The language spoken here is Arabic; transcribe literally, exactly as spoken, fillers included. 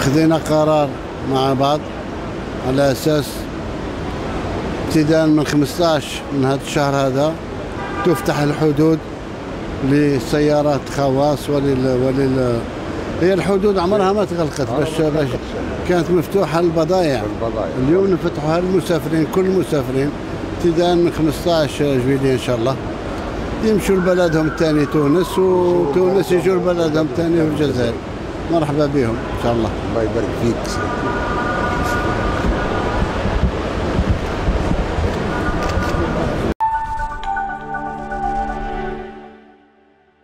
خذينا قرار مع بعض على أساس ابتداء من خمسة عشر من هذا الشهر هذا تفتح الحدود للسيارات خواص ولل ولل هي الحدود عمرها ما تغلقت، باش باش كانت مفتوحه للبضائع. اليوم نفتحوها للمسافرين، كل المسافرين ابتداء من خمسة عشر جويلية ان شاء الله يمشوا لبلدهم الثاني تونس، وتونس يجوا لبلدهم الثاني في الجزائر. مرحبا بهم ان شاء الله. الله يبارك فيك.